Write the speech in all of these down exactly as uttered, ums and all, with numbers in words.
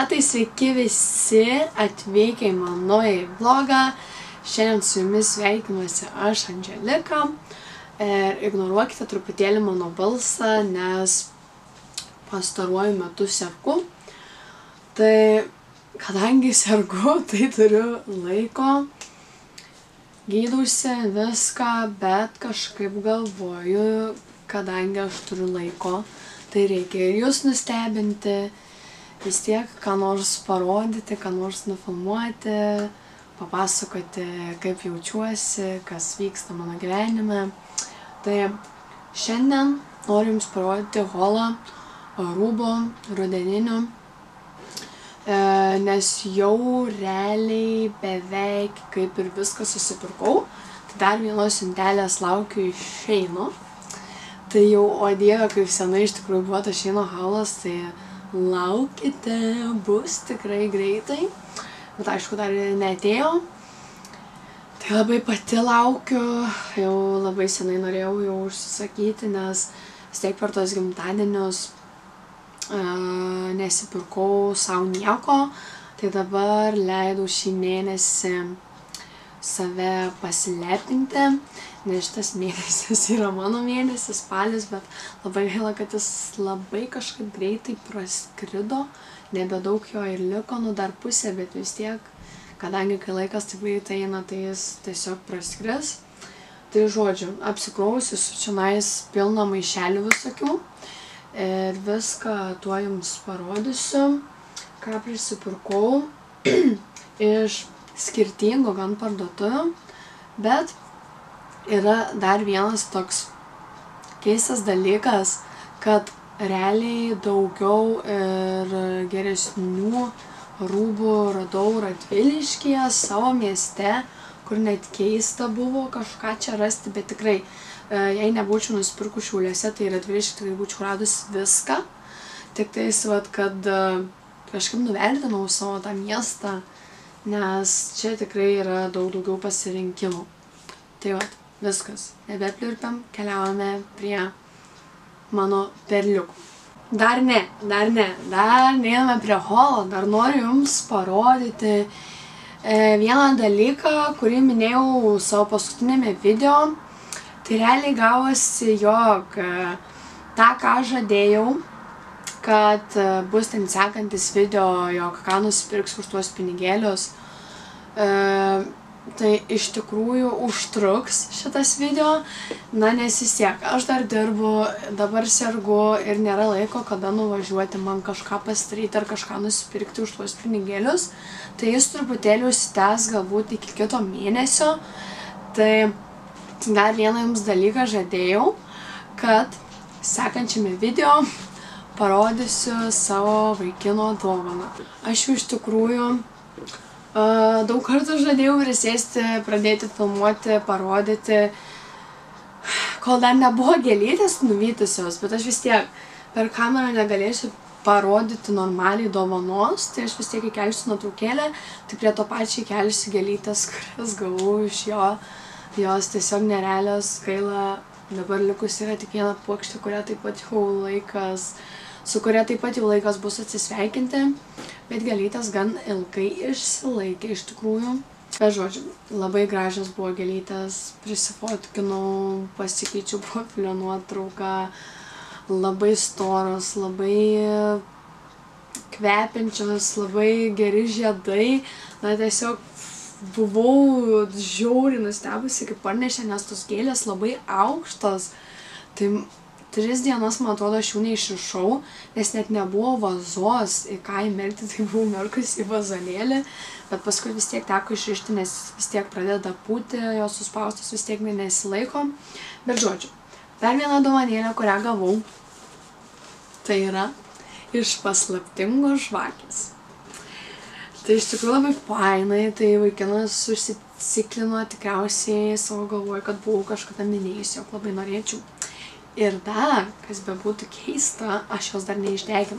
tai sveiki visi atvykę į mano naują vlogą. Šiandien su jumis sveikinuosi aš, Andželika. Ir ignoruokite truputėlį mano balsą, nes pastaruoju metu sergu. Tai kadangi sergu, tai turiu laiko, gydausi viską, bet kažkaip galvoju, kadangi aš turiu laiko, tai reikia ir jūs nustebinti, vis tiek ką nors parodyti, ką nors nufilmuoti, papasakoti, kaip jaučiuosi, kas vyksta mano gyvenime. Tai šiandien noriu jums parodyti haulą rūbų rudeninių, nes jau realiai beveik kaip ir viską susipirkau. Tai dar vienos siuntelės laukiu iš Sheino. Tai jau, o dieve, kaip senai iš tikrųjų buvo tas Sheino haulas, tai laukite, bus tikrai greitai. Bet aišku, dar neatėjo. Tai labai pati laukiu, jau labai senai norėjau jau užsisakyti, nes vis tiek per tos gimtadienius uh, nesipirkau savo nieko. Tai dabar leidau šį mėnesį save pasilepinti, nes šitas mėnesis yra mano mėnesis, spalis, bet labai gaila, kad jis labai kažkaip greitai praskrido, nebedaug jo ir liko, nu dar pusė, bet vis tiek, kadangi kai laikas taip greitai eina, tai jis tiesiog praskris. Tai žodžiu, apsikrausiu su čionais pilną maišelių visokių ir viską tuo jums parodysiu, ką prisipirkau iš skirtingų gan parduotuvių, bet yra dar vienas toks keistas dalykas, kad realiai daugiau ir geresnių rūbų radau Radviliškyje, savo mieste, kur net keista buvo kažką čia rasti, bet tikrai, jei nebūčiau nusipirkus Šiauliuose, tai Radviliškyje tikrai būčiau radus viską. Tik tais, vat, kad kažkaip nuvertinau savo tą miestą, nes čia tikrai yra daug daugiau pasirinkimų. Tai vat, viskas. Nebepliurpiam, keliaujame prie mano perliukų. Dar ne, dar ne, dar neiname prie haulo, dar noriu jums parodyti e, vieną dalyką, kurį minėjau savo paskutinėme video. Tai realiai gavosi, jog e, tą, ką žadėjau, kad e, bus ten sekantis video, jog ką nusipirksiu už tuos pinigėlius. E, tai iš tikrųjų užtruks šitas video, na nes vis tiek, aš dar dirbu, dabar sergu ir nėra laiko, kada nuvažiuoti man kažką pasidaryti ar kažką nusipirkti už tuos pinigėlius. Tai jis truputėlį užsitęs galbūt iki kito mėnesio. Tai dar vieną jums dalyką žadėjau, kad sekančiame video parodysiu savo vaikino dovaną. Aš jau iš tikrųjų Uh, daug kartų žadėjau prisėsti, pradėti filmuoti, parodyti, kol dar nebuvo gėlytės nuvytusios, bet aš vis tiek per kamerą negalėsiu parodyti normaliai dovanos, tai aš vis tiek įkelsiu nuotraukėlę, tai prie to pačiai įkelsiu gėlytės, kurias gavau iš jo, jos tiesiog nerealios, gaila, dabar likus yra tik viena puokštė, kurią taip pat jau laikas, su kuria taip pat jau laikas bus atsisveikinti. Bet gėlytės gan ilgai išsilaikė iš tikrųjų. Bet žodžiu, labai gražios buvo gėlytės, prisifotkinau, pasikeičiau profilio nuotrauką, labai storos, labai kvepiančios, labai geri žiedai. Na tiesiog buvau žiauriai nustebusi, kaip parnešė, nes tos gėlės labai aukštos. Tai Tris dienas, man atrodo, aš jų neišrišau, nes net nebuvo vazos, į ką įmerkti, tai buvau merkus į vazonėlį, bet paskui vis tiek teko išrišti, nes vis tiek pradeda pūti, jos suspaustos vis tiek nesilaiko. Bet žodžiu, dar viena dovanėlė, kurią gavau, tai yra iš paslaptingos žvakės. Tai iš tikrųjų labai fainai, tai vaikinas užsiciklino tikriausiai savo galvoje, kad buvau kažkada minėjusi, jog labai norėčiau. Ir dar, kas bebūtų keista, aš jos dar neišdeginau.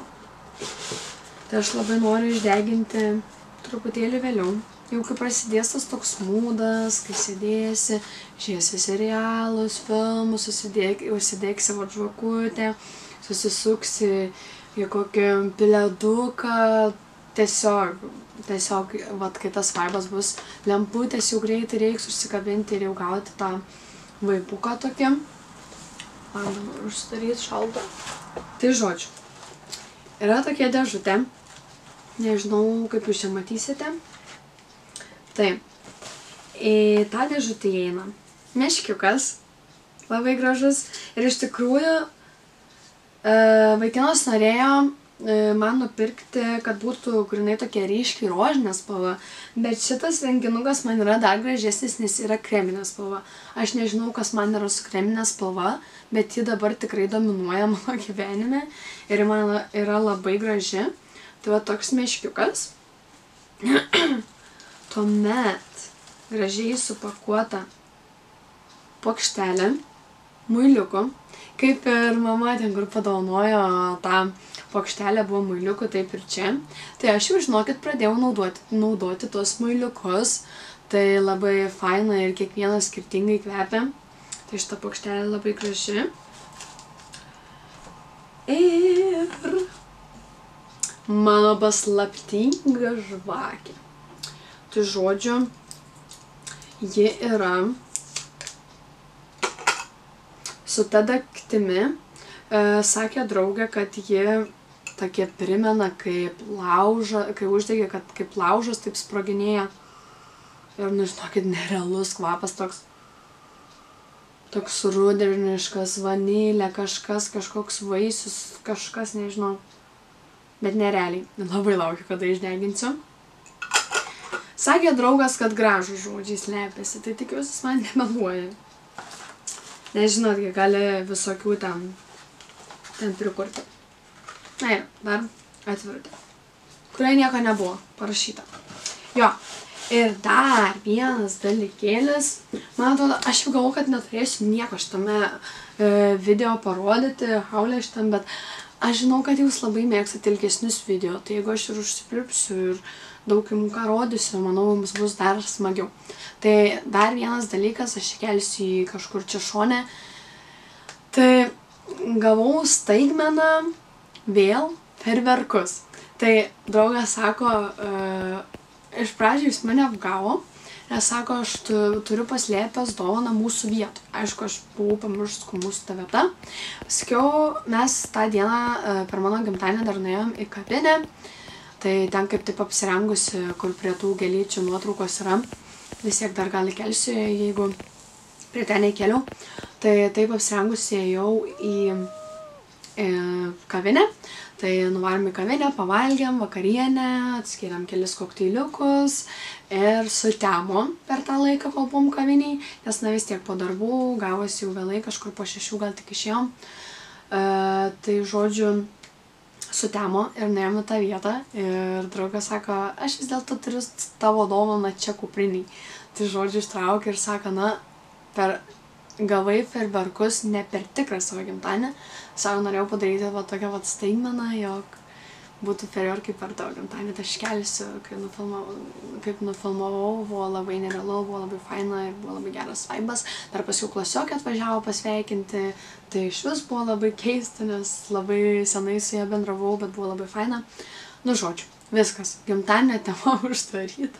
Tai aš labai noriu išdeginti truputėlį vėliau. Jau kai prasidės tas toks mūdas, kai sėdėsi, žiūrėsi serialus, filmus, užsidėksi savo žvakutę, susisuksi į kokį pleduką, tiesiog, tiesiog, vat, kai tas vaibas bus, lemputės jau greitai reiks užsikabinti ir jau gauti tą vaibuką tokį. Man dabar užsidaryti šaltą. Tai žodžiu, yra tokia dėžutė, nežinau, kaip jūs čia matysite. Tai, į tą dėžutę įeina meškiukas, labai gražus, ir iš tikrųjų vaikinas norėjo man nupirkti, kad būtų grynai tokia ryškiai rožinė spalva, bet šitas renginukas man yra dar gražesnis, nes yra kreminė spalva. Aš nežinau, kas man yra su kreminė spalva, bet ji dabar tikrai dominuoja mano gyvenime ir man yra labai graži. Tai va toks meškiukas. Tuomet gražiai supakuota puokštelė muiliukų. Kaip ir mama ten, kur padovanojo tą puokštelę, buvo muiliukų, taip ir čia. Tai aš jau, žinokit, pradėjau naudoti, naudoti tos muiliukus. Tai labai faina ir kiekvienas skirtingai kvepia. Tai šita puokštelė labai graži. Ir mano paslaptinga žvakė. Tai žodžiu, ji yra su ta daktimi. E, sakė draugė, kad ji tokie primena kaip laužą, kai uždegė, kad kaip laužas taip sproginėja. Ir, nu, žinokit, nerealus kvapas toks. Toks rudeniškas, vanilė, kažkas, kažkoks vaisius, kažkas, nežinau. Bet nerealiai. Labai laukiu, kada išdeginsiu. Sakė draugas, kad gražų žodžiai slepiasi, tai tikiuosi, jis man nemeluoja. Nežinot, kiek gali visokių ten, ten prikurti. Na ir dar atvirutė, kurioje nieko nebuvo parašyta. Jo, ir dar vienas dalykėlis. Man atrodo, aš jau galvoju, kad neturėsiu nieko šitame e, video parodyti, haulė šitam, bet aš žinau, kad jūs labai mėgstate ilgesnius video, tai jeigu aš ir užsipirpsiu ir daug jums ką rodysiu, manau, jums bus dar smagiau. Tai dar vienas dalykas, aš įkelsiu į kažkur čia šone. Tai gavau staigmeną vėl fejerverkus. Tai draugas sako, uh, iš pradžių jis mane apgavo, nes sako, aš tu, turiu paslėpęs dovaną mūsų vietų. Aišku, aš buvau pamiršus, kur mūsų ta vieta. Paskiau mes tą dieną uh, per mano gimtadienį dar nuėjom į kavinę. Tai ten kaip taip apsirengusi, kur prie tų gėlyčių nuotraukos yra. Vis tiek dar gal įkelsiu, jeigu prie ten įkeliau. Tai taip apsirengusi ėjau į, į kavinę. Tai nuvarėm į kavinę, pavalgėm vakarienę, atskiriam kelis kokteiliukus ir sutemo per tą laiką, kol buvom kaviniai. Nes na vis tiek po darbų, gavosi jau vėlai, kažkur po šešių gal tik išėjom. Uh, tai žodžiu, sutemo ir nuėjom į tą vietą ir draugas sako, aš vis dėlto turiu tavo dovaną čia kupriniai. Tai žodžiu ištraukė ir sako, na, per gavai fejerverkus ne per tikrą savo gimtadienį. Sako, norėjau padaryti va tokią va staigmeną, jog būtų fejerverkai per tavo gimtadienį. Tai aš kelsiu, kai nufilmavau, kaip nufilmavau, buvo labai nerealu, buvo labai faina ir buvo labai geras vaibas. Dar paskui klasiokė atvažiavo pasveikinti. Tai iš vis buvo labai keista, nes labai senai su ją bendravau, bet buvo labai faina. Nu, žodžiu, viskas. Gimtadienio tema uždaryta.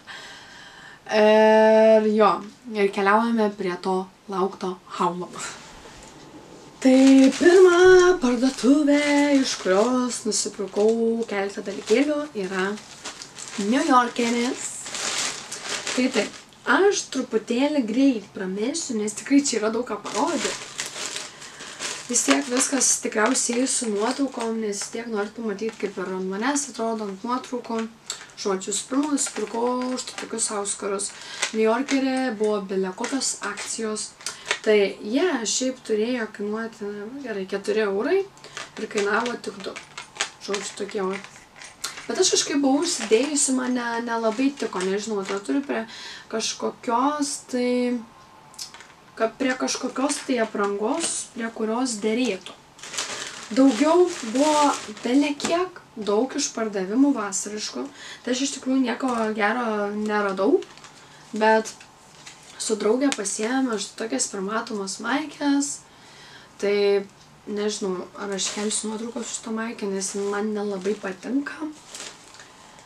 Ir jo, ir keliaujame prie to laukto haulo. Tai pirma parduotuvė, iš kurios nusipirkau keletą dalykėlių, yra Niujorkeris. Tai taip, aš truputėlį greit pramėsiu, nes tikrai čia yra daug ką parodyti. Vis tiek viskas tikriausiai su nuotraukom, nes vis tiek norit pamatyti, kaip ir ant manęs atrodo ant nuotraukų. Žodžiu, pirmą nusipirkau už tokius auskarus. Niujorkerė buvo bele kokios akcijos. Tai jie yeah, šiaip turėjo kainuoti, nu, gerai, keturi eurai ir kainavo tik du. Žodžiu, tokie va. Bet aš kažkaip buvau užsidėjusi, man ne, nelabai tiko, nežinau, tai turiu prie kažkokios tai... prie kažkokios tai aprangos, prie kurios derėtų. Daugiau buvo bele kiek daug išpardavimų vasariškų, tai aš iš tikrųjų nieko gero neradau, bet su draugė pasiėmė aš tokias permatomas maikės, tai nežinau, ar aš kelsiu nuotrauką su šito maikė, nes man nelabai patinka.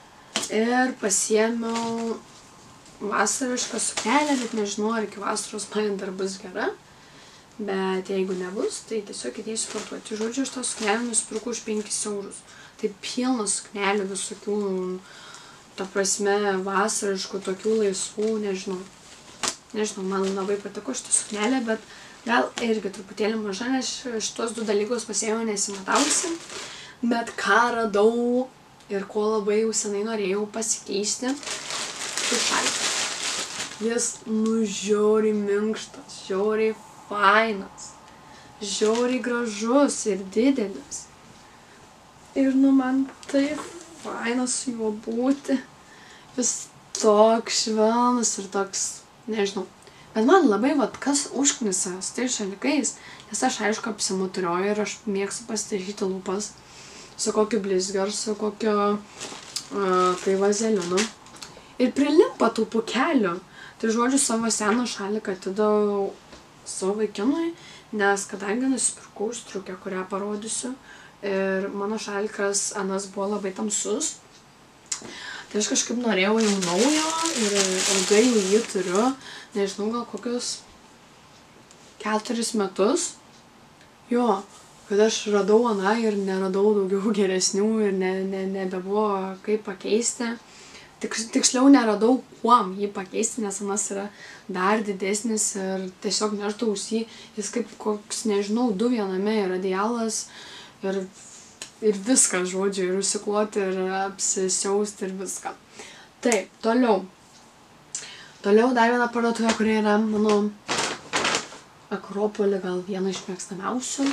Ir pasiėmiau vasarišką suknelę, bet nežinau, ar iki vasaros man dar bus gera. Bet jeigu nebus, tai tiesiog įdėsiu parduoti. Žodžiu, aš tą suknelę nusipirkau už penkis eurus. Tai pilnas suknelių visokių, ta prasme, vasariškų, tokių laisvų, nežinau. Nežinau, man labai patiko šitą suknelę, bet gal irgi truputėlį maža, nes šitos du dalykus pasiėmiau nesimatavusi. Bet ką radau ir ko labai jau senai norėjau pasikeisti, tai šalikas. Jis nu žiauriai minkštas, žiauriai fainas, žiauriai gražus ir didelis. Ir nu man taip fainas su juo būti. Jis toks švelnus ir toks, nežinau. Bet man labai, vat, kas užknisa su tais šalikais, nes aš aišku apsimuturioju ir aš mėgstu pasidažyti lūpas su kokiu blizgiu ar su kokio uh, tai vazelinu. Ir prilimpa tų pūkelių. Tai žodžiu, savo seną šaliką atidaviau savo vaikinui, nes kadangi nusipirkau striukę, kurią parodysiu, ir mano šalikas anas buvo labai tamsus, tai aš kažkaip norėjau jau naujo ir ilgai jau jį turiu, nežinau, gal kokius keturis metus. Jo, kad aš radau aną ir neradau daugiau geresnių ir ne, ne, nebebuvo kaip pakeisti. Tiksliau neradau, kuom jį pakeisti, nes anas yra dar didesnis ir tiesiog nešdavausi jį, jis kaip koks, nežinau, du viename ir radialas ir, ir viską, žodžiu, ir užsikloti, ir apsisiausti, ir viską. Taip, toliau. Toliau dar viena parduotuvė, kuri yra mano Akropolį, gal viena iš mėgstamiausių.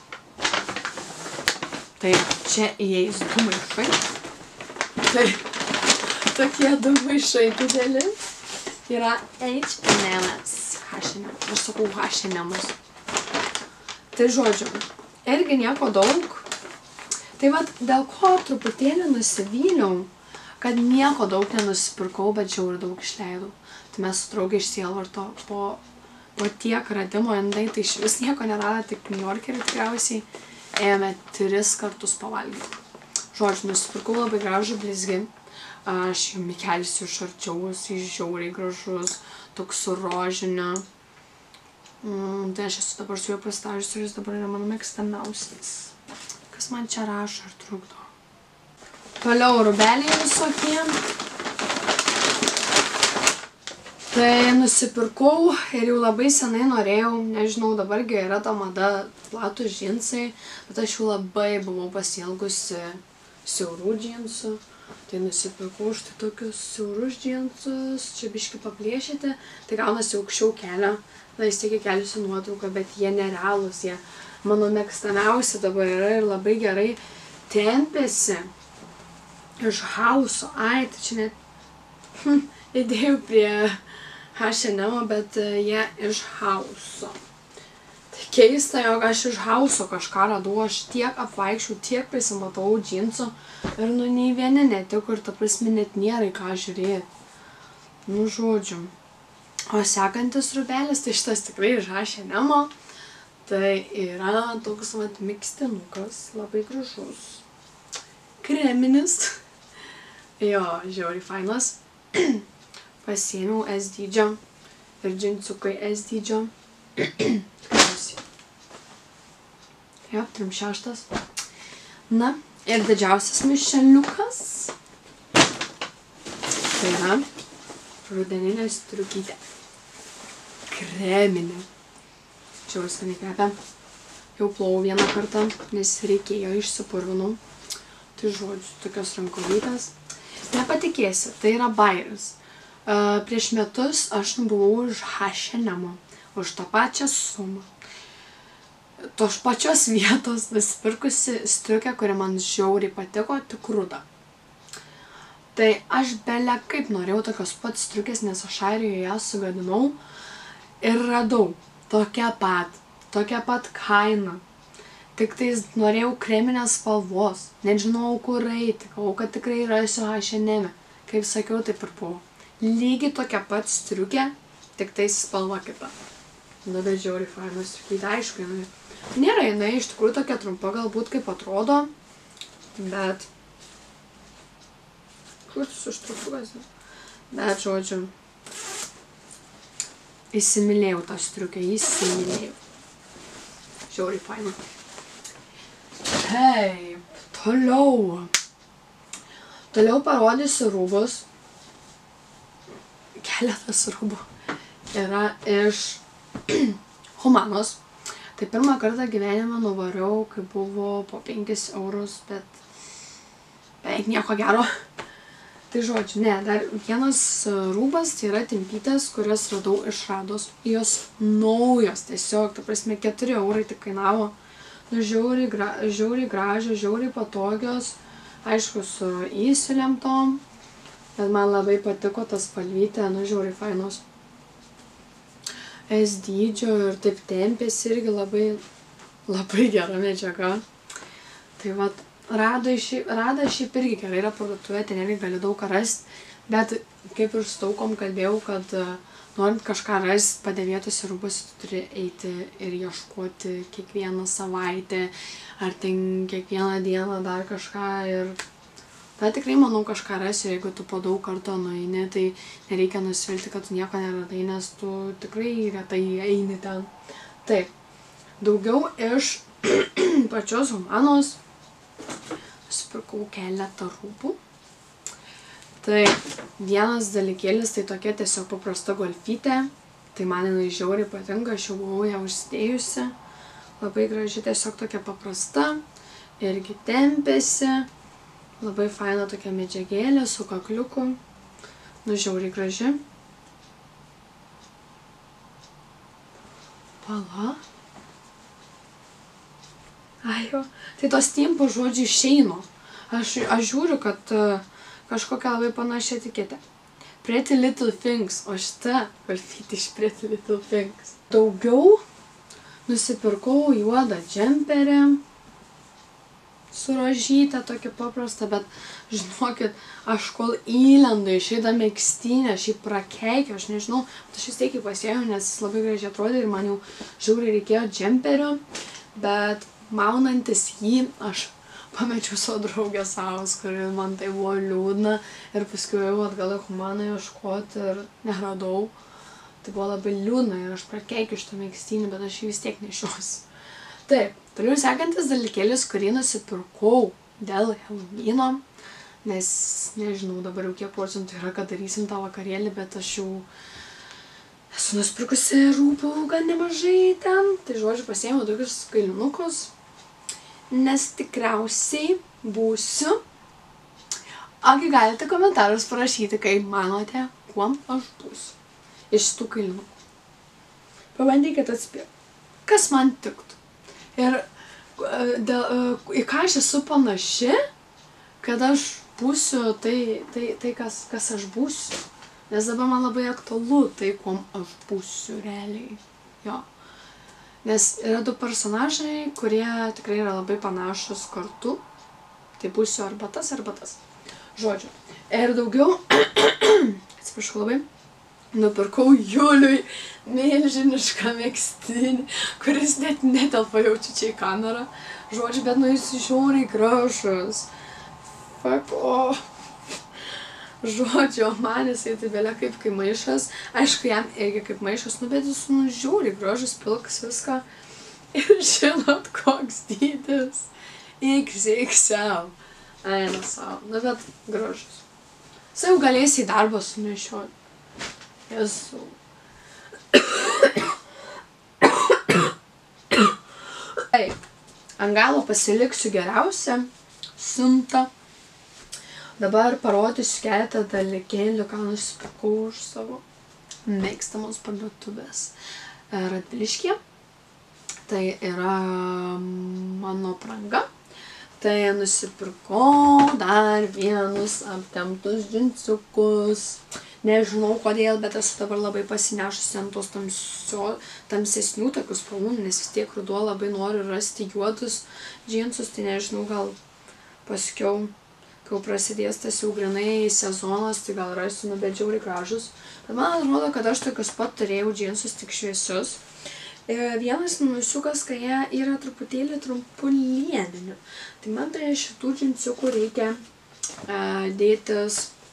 Taip, čia įeis du maišai. Taip. Tokie du maišai dideli. Yra H and M's. H and M. Aš sakau H and M's. Tai žodžiu, irgi nieko daug. Tai vat dėl ko truputėlį nusivyliau, kad nieko daug nenusipirkau, bet žiauriai daug išleidau. Tai mes su draugė iš Sielvarto po, po tiek radimo, jinai tai iš vis nieko nerada, tik New Yorkerį tikriausiai ėjome tris kartus pavalgyti. Žodžiu, nusipirkau labai gražų blizgį. Aš jum įkelsiu iš arčiau, jis žiauriai gražus, toks su rožiniu. Mm, tai aš esu dabar su juo pasidažiusi ir jis dabar yra mano mėgstamiausias. Kas man čia rašo ir trukdo. Toliau rūbeliai visokie. Tai nusipirkau ir jau labai senai norėjau, nežinau, dabargi yra ta mada platus džinsai, bet aš jau labai buvau pasiilgusi siaurų džinsų. Tai nusipirkau štai tokius siaurus džinsus, čia biškį paplėšyti, tai gaunasi aukščiau kelio, na vis tiek įkelsiu nuotrauką, bet jie nerealūs, jie mano mėgstamiausi dabar yra ir labai gerai tempėsi iš Hauso. Ai, tai čia net hm, įdėjau prie H and M, bet jie iš Hauso. Tai keista, jog aš iš Hauso kažką radau, aš tiek apvaikščiau, tiek prisimatau džinsų ir nu nei vieni netiko ir ta prasme net nėra į ką žiūrėti. Nu žodžiu. O sekantis rūbelis, tai šitas tikrai iš H and M. Tai yra toks vat mikstinukas, labai gražus. Kreminis. Jo, žiauriai fainas. Pasiėmiau S dydžio ir džinsukai S dydžio. Jo, trim šeštas. Na, ir didžiausias mišeliukas. Tai yra rudeninė striukytė. Kreminė. Čia jau skaniai kvepia. Jau plovau vieną kartą, nes reikėjo, išsipurvinau. Tai žodžiu, tokios rankovytės. Nepatikėsi, tai yra bairis. Uh, prieš metus aš nubuvau už H and M, už tą pačią sumą. Tos pačios vietos nusipirkusi striukę, kuri man žiauriai patiko, tik rudą. Tai aš bele kaip norėjau tokios pat striukės, nes aš Airijoje ją sugadinau ir radau tokią pat, tokią pat kainą. Tik tais norėjau kreminės spalvos, nežinau kur eiti, galvojau, kad tikrai rasiu H and M. Kaip sakiau, taip ir buvo. Lygiai tokia pat striukė, tik tais spalva kita. Na, bet žiauriai faina striukytė, aišku, jinai. Nėra jinai iš tikrųjų tokia trumpa, galbūt kaip atrodo, bet šūtis užtrupukas. Bet, žodžiu, įsimylėjau tą striukę, įsimylėjau. Žiauriai faina. Taip, toliau. Toliau parodysiu rūbus. Keletas rūbų yra iš Humanos. Tai pirmą kartą gyvenime nuvariau, kai buvo po penkis eurus, bet beveik nieko gero. Tai žodžiu, ne, dar vienas rūbas, tai yra timpytės, kurias radau iš Rados. Jos naujos, tiesiog, ta prasme, keturi eurai tik kainavo. Nu, žiauriai, gra, žiauriai gražios, žiauriai patogios, aišku, su įsilemtom, bet man labai patiko tas spalvytė, nu, žiauriai fainos. S dydžio ir taip tempėsi irgi labai, labai gera medžiaga. Tai vat, Rada šiaip, Rada šiaip irgi gerai yra parduotuvė, ten irgi gali daug ką rasti, bet kaip ir su taukom kalbėjau, kad norint kažką rasti padėvėtose rūbose, tu turi eiti ir ieškoti kiekvieną savaitę, ar ten kiekvieną dieną dar kažką ir... Bet tikrai, manau, kažką rasi, jeigu tu po daug karto nueini, tai nereikia nusivilti, kad tu nieko neradai, nes tu tikrai retai eini ten. Taip, daugiau iš pačios Humanos nusipirkau keletą rūbų. Tai vienas dalykėlis, tai tokia tiesiog paprasta golfytė. Tai man jinai žiauriai patinka, aš jau buvau ją užsidėjusi. Labai graži, tiesiog tokia paprasta. Irgi tempėsi. Labai faina tokia medžiagėlė su kakliuku. Nu, žiauriai graži. Pala. Ai jo. Tai tos timpų žodžių išeino. Aš, aš žiūriu, kad uh, kažkokia labai panašia etiketė. Pretty Little Things, o šita golfytė iš Pretty Little Things. Daugiau nusipirkau juodą džemperį. Su rožyte, tokį paprastą, bet žinokit, aš kol įlendu į šitą megztinę, aš jį prakeikiau, aš nežinau, bet aš vis tiek jį pasiėmiau, nes jis labai gražiai atrodė ir man jau žiauriai reikėjo džemperio, bet maunantis jį, aš pamečiau savo draugę Saus, kuri man tai buvo liūdna ir paskui jau atgal į Humaną ieškoti ir neradau. Tai buvo labai liūdna ir aš prakeikiau šitą megztinį, bet aš jį vis tiek nešiosiu. Taip, toliau sekantis dalykėlis, kurį nusipirkau dėl Helovyno, nes nežinau dabar jau kiek procentų yra, kad darysim tą vakarėlį, bet aš jau esu nusipirkusi rūbų gan nemažai ten. Tai žodžiu, pasiėmiau tokius kailinukus, nes tikriausiai būsiu. Ogi galite komentarus parašyti, kaip manote, kuom aš būsiu iš tų kailinukų. Pabandykite atspėti, kas man tiktų. Ir dėl, į ką aš esu panaši, kad aš būsiu tai, tai, tai kas, kas aš būsiu. Nes dabar man labai aktualu tai, kuom aš būsiu realiai. Jo. Nes yra du personažai, kurie tikrai yra labai panašus kartu. Tai būsiu arba tas, arba tas. Žodžiu. Ir daugiau, atsiprašau labai, nupirkau Juliui milžinišką megztinį, kuris net netelpa jaučiu čia į kamerą. Žodžiu, bet nu jis žiauriai gražus. Fuck off. Žodžiu, man jisai tai belia kaip kai maišas. Aišku, jam irgi kaip maišas, nu bet jis nu žiauriai gražus, pilkas viską. Ir žinot, koks dydis. iks iks el. Eina savo. Nu bet gražus. Jis jau galės į darbą sunešioti. Jesu. Taip, ant galo pasiliksiu geriausią siuntą. Dabar parodysiu keletą dalykėlių, ką nusipirkau už savo mėgstamos parduotuvės Radviliškyje. Tai yra mano apranga. Tai nusipirkau dar vienus aptemptus džinsiukus. Nežinau kodėl, bet esu dabar labai pasinešusi ant tos tamsio, tamsesnių tokių spalvų, nes vis tiek ruduo labai noriu rasti juodus džinsus, tai nežinau, gal paskiau, kai jau prasidės tas jau grinai sezonas, tai gal rasiu, nu bet žiauriai gražus. Bet man atrodo, kad aš tokius pat turėjau džinsus, tik šviesius. Vienas minusiukas, kai jie yra truputėlį trumpulieninių. Tai man prie šitų džinsiukų reikia uh, dėtis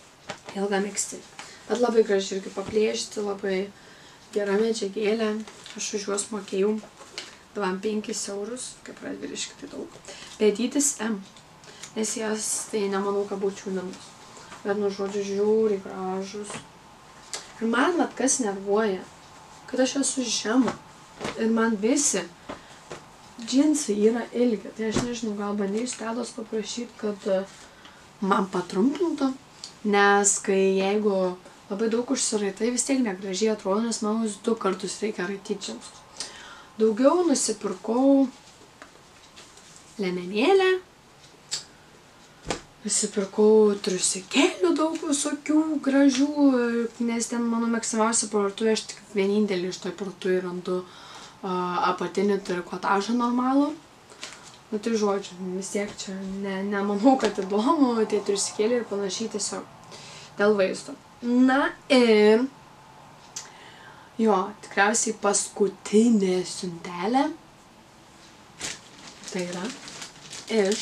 ilgą megztinį. Bet labai graži irgi paplėšti, labai gera medžiagėlė. Aš už juos mokėjau dvidešimt penkis eurus, kaip radviliškai tai daug. Bet dydis M, nes jas tai nemanau, kad būčiau namus. Bet nu žodžiu žiūri gražus. Ir man vat kas nervuoja, kad aš esu žema. Ir man visi džinsai yra ilgi. Tai aš nežinau, gal bandysiu Tedos paprašyti, kad man patrumpintų. Nes kai jeigu labai daug užsiraitai, vis tiek negražiai atrodo, nes man vis du kartus reikia raityti džinsus. Daugiau nusipirkau lemenėlę. Nusipirkau triusikėlių daug visokių gražių, nes ten mano mėgstamiausia parduotuvė, aš tik vienintelį iš toj parduotuvėj randu uh, apatinį trikotažą normalų. Nu tai žodžiu, vis tiek čia ne, nemanau, kad įdomu, tie triusikėliai ir panašiai tiesiog dėl vaizdo. Na ir jo, tikriausiai paskutinė siuntelė. Tai yra iš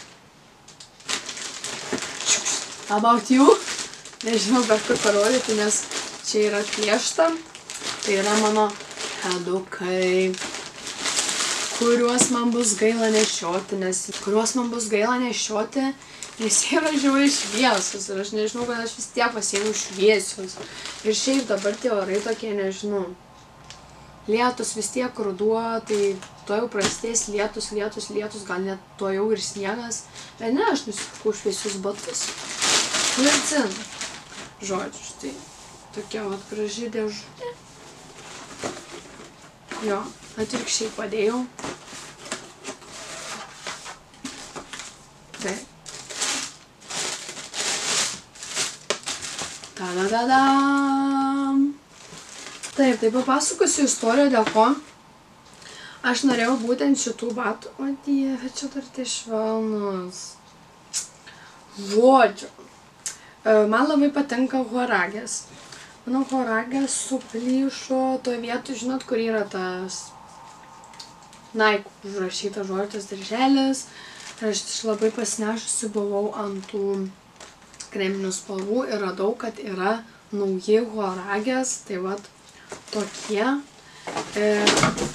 About You. Nežinau, bet kur parodyti, nes čia yra atplėšta. Tai yra mano pedukai, kuriuos man bus gaila nešioti, nes kuriuos man bus gaila nešioti, nes jie yra žiauriai šviesus. Ir aš nežinau, kad aš vis tiek pasiėmiau šviesius. Ir šiaip dabar tie orai tokie, nežinau. Lietus vis tiek ruduo, tai to jau prasidės lietus, lietus, lietus, gal net to jau ir sniegas. Bet ne, aš nusipirkau šviesius batus. Ir dzin. Žodžiu, štai tokia vat graži dėžutė. Jo, atvirkščiai padėjau. Taip. Ta-da-da-dam. Taip, tai papasakosiu istoriją, dėl ko aš norėjau būtent šitų batų. O dieve, čia dar tie švelnus. Žodžiu. Man labai patinka huaragės. Mano huaragės suplyšo toje vietoje, žinot, kur yra tas Nike užrašytas žodžias darželis. Ir aš labai pasinešusi buvau ant tų kreminių spalvų ir radau, kad yra nauji huaragės. Tai vat tokie. Ir,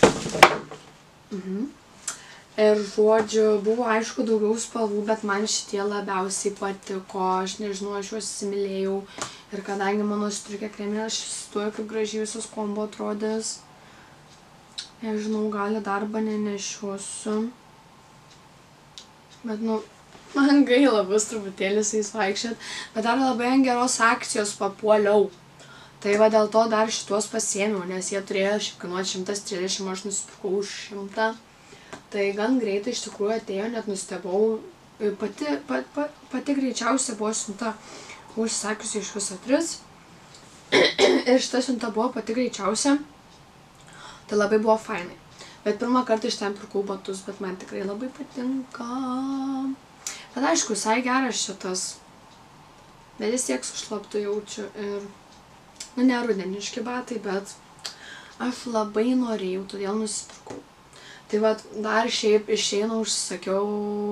mhm. Ir žodžiu, buvo aišku daugiau spalvų, bet man šitie labiausiai patiko. Aš nežinau, aš juos įsimylėjau. Ir kadangi mano striukė kreminė, aš įsivaizduoju, kaip gražiai visos kombo atrodys. Nežinau, gali darbą nenešiuosiu. Bet, nu, man gaila bus truputėlį su jais vaikščiot. Bet dar labai ant geros akcijos papuoliau. Tai va dėl to dar šituos pasiėmiau, nes jie turėjo šiaip kainuoti šimtas trisdešimt, aš nusipirkau už šimtą. Tai gan greitai iš tikrųjų atėjo, net nustebau. Pati, pat, pat, pati greičiausia buvo siunta užsakiusi iš viso tris. Ir šita siunta buvo pati greičiausia. Tai labai buvo fainai. Bet pirmą kartą iš ten pirkau batus, bet man tikrai labai patinka. Bet aišku, visai geras šitas. Bet vis tiek sušlaptų jaučiu ir, nu, ne rudeniški batai, bet aš labai norėjau, todėl nusipirkau. Tai vat, dar šiaip išeina užsisakiau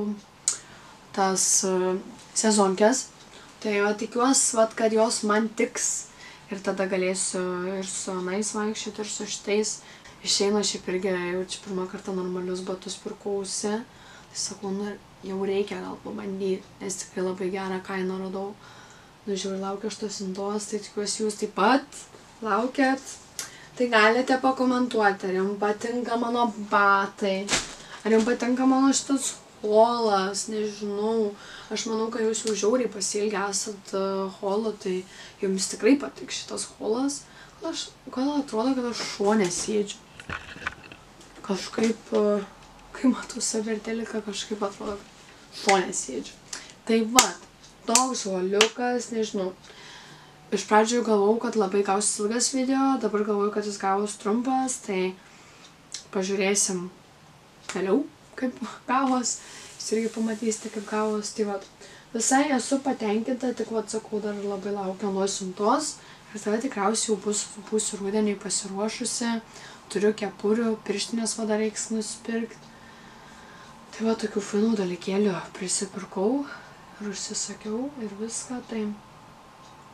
tas uh, sezonkės. Tai va, tikiuosi, vat, kad jos man tiks. Ir tada galėsiu ir su anais vaikščioti, ir su šitais. Išeina šiaip irgi, jau čia pirmą kartą normalius batus pirkausi. Tai sakau, nu, jau reikia gal pabandyti, nes tikrai labai gerą kainą radau. Nu, žiūrėjau, laukiu šitos siuntos, tai tikiuosi jūs taip pat laukiat. Tai galite pakomentuoti, ar jums patinka mano batai, ar jums patinka mano šitas holas, nežinau. Aš manau, kad jūs jau žiauriai pasiilgę esat holo, tai jums tikrai patiks šitas holas. Aš, gal atrodo, kad aš šone sėdžiu. Kažkaip, kai matau saverteliką, kažkaip atrodo, kad šone sėdžiu. Tai va, toks holiukas, nežinau. Iš pradžių galvojau, kad labai gausis ilgas video, dabar galvoju, kad jis gavos trumpas, tai pažiūrėsim vėliau, kaip gavos. Jūs irgi pamatysite, kaip gavos. Tai va, visai esu patenkinta, tik va, sakau, dar labai laukiu nuo siuntos. Ir tada tikriausiai jau bus, būsiu rudeniui pasiruošusi. Turiu kepurių, pirštinės va dar reiks nusipirkti. Tai va, tokių fainų dalykėlių prisipirkau ir užsisakiau ir viską. Tai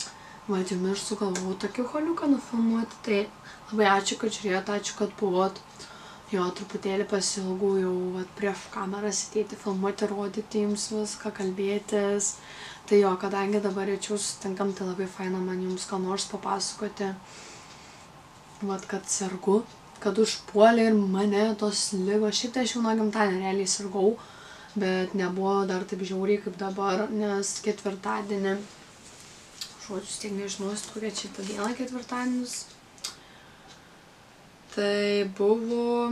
Va, jum ir sugalvojau tokį holiuką nufilmuoti, tai labai ačiū, kad žiūrėjot, ačiū, kad buvot. Jo, truputėlį pasilgau jau vat, prieš kamerą sėdėti, filmuoti, rodyti jums viską, kalbėtis. Tai jo, kadangi dabar rečiau susitinkam, tai labai faina man jums ką nors papasakoti. Vat, kad sergu, kad užpuolė ir mane tos ligos. Šiaip tai aš jau nuo gimtadienio realiai sirgau, bet nebuvo dar taip žiauriai kaip dabar, nes ketvirtadienį, žodžius tiek nežinosit, kokia čia ta diena ketvirtadienis. Tai buvo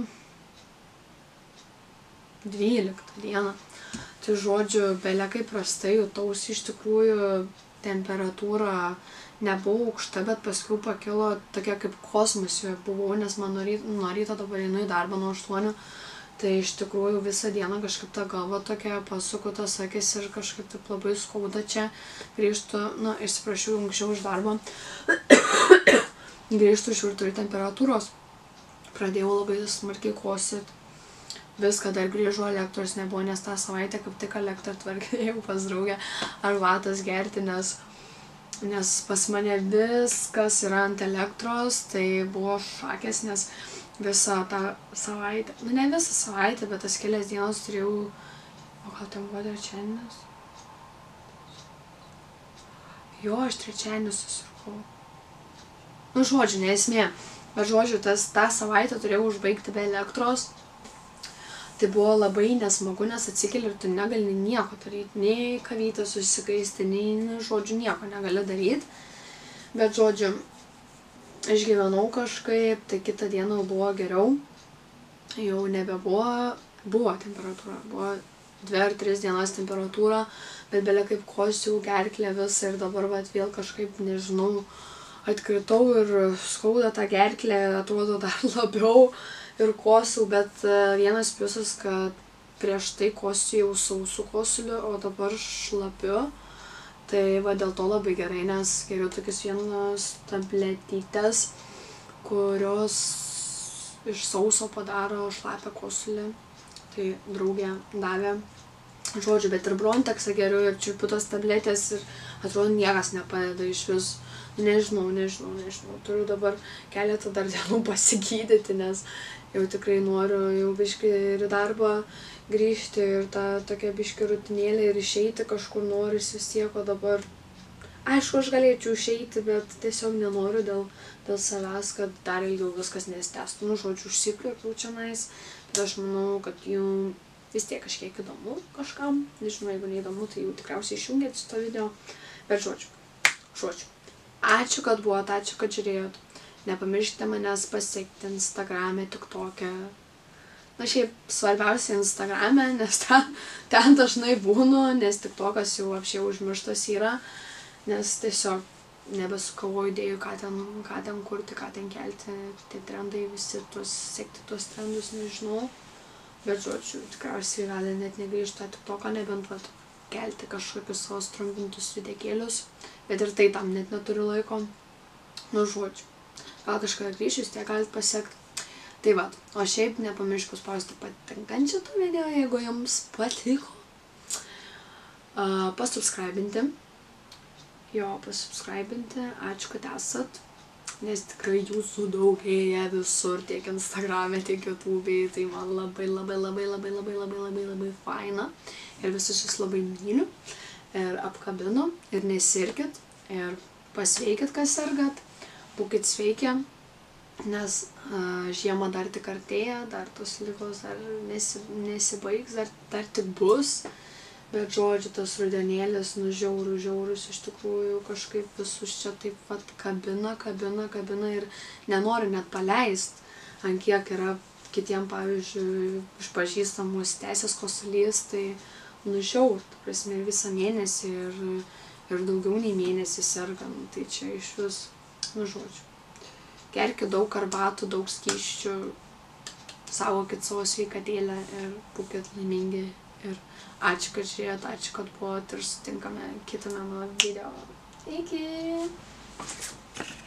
dvyliktą dieną. Tai žodžiu, belekai prastai jutausi, iš tikrųjų temperatūra nebuvo aukšta, bet paskui pakilo tokia kaip kosmose buvau, nes man nuo ryto, nuo ryto dabar einu į darbą nuo aštuonių. Tai iš tikrųjų visą dieną kažkaip ta galva tokia pasuko tas akis ir kažkaip taip labai skauda čia. Grįžtu, nu, išsiprašiau anksčiau iš darbo. Grįžtu, žiūriu, turiu temperatūros. Pradėjau labai smarkiai kosit. Viską dar grįžo, elektros nebuvo, nes tą savaitę kaip tik elektrą tvarkėjau pas draugę arbatos gerti, nes, nes pas mane viskas yra ant elektros, tai buvo šakės, nes visą tą savaitę, nu ne visą savaitę, bet tas kelias dienas turėjau, o gal ten buvo trečiadienis? Jo, aš trečiadienį susirgau. Nu, žodžiu, nesmė. Bet žodžiu, tas, tą savaitę turėjau užbaigti be elektros. Tai buvo labai nesmagu, nes atsikeli ir tu negali nieko daryti. Nei kavytę susikaisti, nei, žodžiu, nieko negali daryti. Bet, žodžiu, išgyvenau kažkaip, tai kitą dieną buvo geriau. Jau nebebuvo, buvo temperatūra, buvo dvi ar tris dienas temperatūra, bet belia kaip kosiu gerklę visą ir dabar vat, vėl kažkaip, nežinau, atkritau ir skauda tą gerklę, atrodo dar labiau ir kosiu, bet vienas pliusas, kad prieš tai kosiu jau sausų kosuliu, o dabar šlapiu. Tai va dėl to labai gerai, nes geriau tokius vienas tabletytes, kurios iš sauso padaro šlapę kosulį. Tai draugė davė. Žodžiu, bet ir Bronteksą geriau ir čiupiu tos tabletės ir atrodo niekas nepadeda iš vis. Nežinau, nežinau, nežinau. Turiu dabar keletą dar dienų pasigydyti, nes jau tikrai noriu jau biškį ir į darbą grįžti ir tą tokią biškį rutinėlę ir išeiti kažkur noris vis tiek, o dabar aišku, aš galėčiau išeiti, bet tiesiog nenoriu dėl, dėl savęs, kad dar ilgiau viskas nesitęstų. Nu, žodžiu, užsikliuopiau čionais, bet aš manau, kad jum vis tiek kažkiek įdomu kažkam. Nežinau, jeigu neįdomu, tai jau tikriausiai išjungėt šito video. Bet žodžiu, žodžiu. Ačiū, kad buvot, ačiū, kad žiūrėjot. Nepamirškite manęs pasiekti Instagrame, TikTok'e. Na šiaip svarbiausia Instagrame, nes ten, ten dažnai būnu, nes TikTok'as jau apšiai užmirštas yra, nes tiesiog nebesukavau idėjų, ką ten, ką ten kurti, ką ten kelti. Tie trendai visi, tuos, sekti tuos trendus, nežinau. Bet žodžiu, tikriausiai gali net negrįžti tą TikTok'ą, nebent vat, kelti kažkokius savo trumpintus videkėlius. Bet ir tai tam net neturiu laiko. Nu, žodžiu. Gal kažką grįšiu, jūs tiek galite pasiekti. Tai va, o šiaip nepamiršk paspausti patinkančią šitą video, jeigu jums patiko. Uh, pasubscribinti. Jo, pasubscribinti. Ačiū, kad esat. Nes tikrai jūsų daugėja visur, tiek Instagrame, tiek YouTube'e. Tai man labai, labai, labai, labai, labai, labai, labai, labai faina. Ir visus jūs labai myliu. Ir apkabinu. Ir nesirkit. Ir pasveikit, kas sergat. Būkit sveiki. Nes uh, žiema dar tik artėja. Dar tos ligos dar nesi, nesibaigs. Dar, dar tik bus. Bet žodžiu, tas rudenėlis, nu žiaurų, žiaurus, iš tikrųjų kažkaip visus čia taip pat kabina, kabina, kabina ir nenori net paleist, ant kiek yra kitiem, pavyzdžiui, iš pažįstamus teisės kosulys, tai nu žiaur, ta prasme, ir visą mėnesį ir, ir daugiau nei mėnesį sergam, tai čia iš vis, nu žodžiu. Gerkit daug arbatų, daug skysčių, saugokit savo sveikatėlę ir būkit laimingi. Ir ačiū, kad žiūrėjot, ačiū, kad buvot ir sutinkame kitame video. Iki!